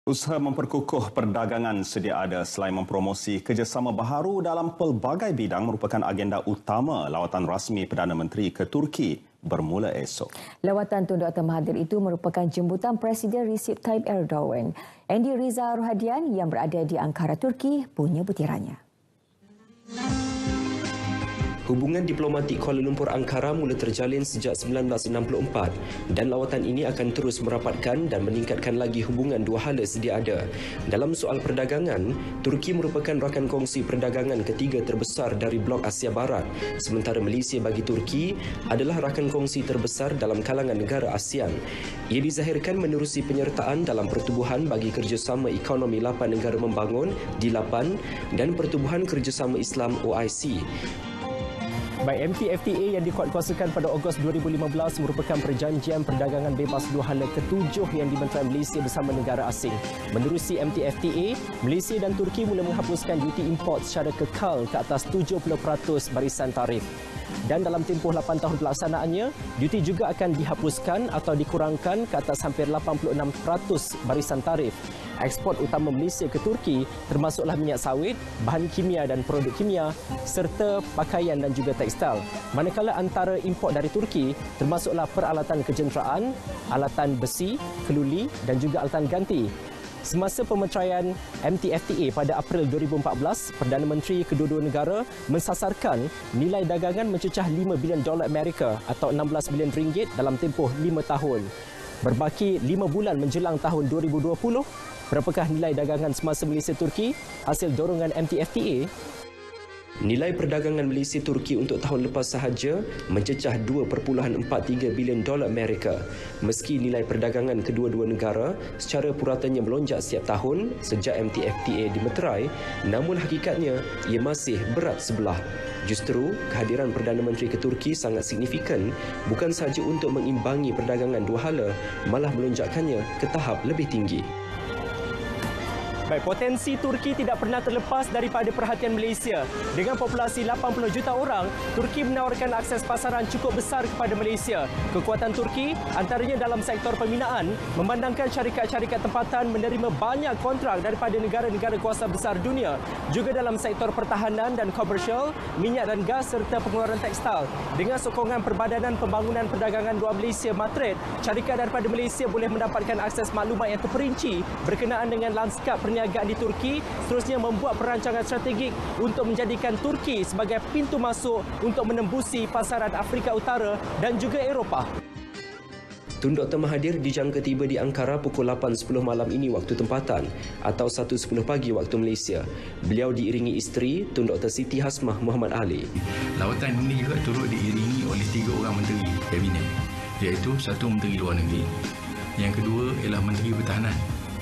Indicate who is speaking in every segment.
Speaker 1: Usaha memperkukuh perdagangan sedia ada selain mempromosi kerjasama baharu dalam pelbagai bidang merupakan agenda utama lawatan rasmi Perdana Menteri ke Turki bermula esok.
Speaker 2: Lawatan Tun Dr. Mahathir itu merupakan jemputan Presiden Recep Tayyip Erdogan. Andy Riza Rohadian yang berada di Ankara, Turki punya butirannya.
Speaker 3: Hubungan diplomatik Kuala Lumpur Ankara mula terjalin sejak 1964 dan lawatan ini akan terus merapatkan dan meningkatkan lagi hubungan dua hala sedia ada. Dalam soal perdagangan, Turki merupakan rakan kongsi perdagangan ketiga terbesar dari blok Asia Barat, sementara Malaysia bagi Turki adalah rakan kongsi terbesar dalam kalangan negara ASEAN. Ia dizahirkan menerusi penyertaan dalam Pertubuhan bagi Kerjasama Ekonomi 8 Negara Membangun (D8) dan Pertubuhan Kerjasama Islam (OIC).
Speaker 4: Baik, MTFTA yang dikuatkuasakan pada Ogos 2015 merupakan perjanjian perdagangan bebas dua hala ketujuh yang dibentuk Malaysia bersama negara asing. Menerusi MTFTA, Malaysia dan Turki mula menghapuskan duty import secara kekal ke atas 70% barisan tarif. Dan dalam tempoh 8 tahun pelaksanaannya, duty juga akan dihapuskan atau dikurangkan ke atas hampir 86% barisan tarif. Ekspor utama Malaysia ke Turki termasuklah minyak sawit, bahan kimia dan produk kimia serta pakaian dan juga tekstil. Manakala antara import dari Turki termasuklah peralatan kejenteraan, alatan besi, keluli dan juga alatan ganti. Semasa pemeteraian MTFTA pada April 2014, Perdana Menteri kedua-dua negara mensasarkan nilai dagangan mencecah $5 bilion Amerika atau 16 bilion ringgit dalam tempoh 5 tahun. Berbaki 5 bulan menjelang tahun 2020, berapakah nilai dagangan semasa Malaysia-Turki hasil dorongan MTFTA?
Speaker 3: Nilai perdagangan Malaysia-Turki untuk tahun lepas sahaja mencecah $2.43 bilion Amerika. Meski nilai perdagangan kedua-dua negara secara puratannya melonjak setiap tahun sejak MTFTA dimeterai, namun hakikatnya ia masih berat sebelah. Justru, kehadiran Perdana Menteri ke Turki sangat signifikan bukan sahaja untuk mengimbangi perdagangan dua hala, malah melonjakkannya ke tahap lebih tinggi.
Speaker 4: Baik, potensi Turki tidak pernah terlepas daripada perhatian Malaysia. Dengan populasi 80 juta orang, Turki menawarkan akses pasaran cukup besar kepada Malaysia. Kekuatan Turki antaranya dalam sektor pembinaan, memandangkan syarikat-syarikat tempatan menerima banyak kontrak daripada negara-negara kuasa besar dunia. Juga dalam sektor pertahanan dan komersial, minyak dan gas serta pengeluaran tekstil. Dengan sokongan Perbadanan Pembangunan Perdagangan Luar Malaysia (MATRED), syarikat daripada Malaysia boleh mendapatkan akses maklumat yang terperinci berkenaan dengan lanskap perniagaan di Turki, seterusnya membuat perancangan strategik untuk menjadikan Turki sebagai pintu masuk untuk menembusi pasaran Afrika Utara dan juga Eropah.
Speaker 3: Tun Dr. Mahathir dijangka tiba di Ankara pukul 8.10 malam ini waktu tempatan atau 1.10 pagi waktu Malaysia. Beliau diiringi isteri Tun Dr. Siti Hasmah Muhammad Ali.
Speaker 5: Lawatan ini juga turut diiringi oleh 3 orang menteri kabinet, iaitu satu Menteri Luar Negeri, yang kedua ialah Menteri Pertahanan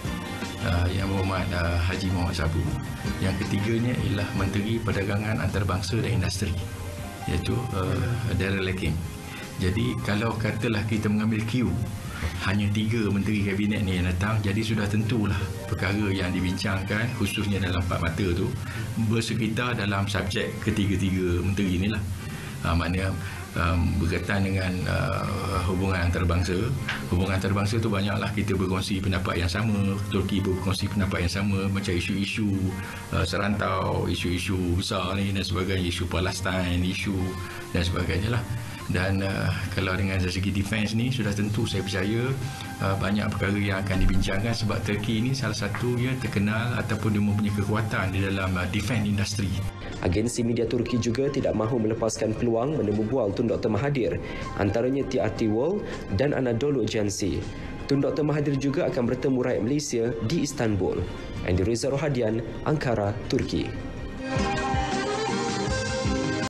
Speaker 5: Yang Berhormat Haji Muhammad Sabu. Yang ketiganya ialah Menteri Perdagangan Antarabangsa dan Industri, iaitu Darrell Laking. Jadi kalau katalah kita mengambil queue hanya 3 menteri kabinet ni yang datang, jadi sudah tentulah perkara yang dibincangkan khususnya dalam 4 mata tu bersekitar dalam subjek ketiga-tiga menteri inilah. Maknanya berkaitan dengan hubungan antarabangsa. Hubungan antarabangsa tu banyaklah kita berkongsi pendapat yang sama, Turki berkongsi pendapat yang sama macam isu-isu serantau, isu-isu besar ni dan sebagainya, isu Palestin, isu dan sebagainya lah. Dan kalau dengan dari segi defense ni sudah tentu saya percaya banyak perkara yang akan dibincangkan sebab Turki ini salah satunya terkenal ataupun dia mempunyai kekuatan di dalam defense industry.
Speaker 3: Agensi media Turki juga tidak mahu melepaskan peluang menemu bual Tun Dr. Mahathir, antaranya TRT World dan Anadolu Agency. Tun Dr. Mahathir juga akan bertemu rakyat Malaysia di Istanbul. Andy Riza Rohadian, Ankara, Turki.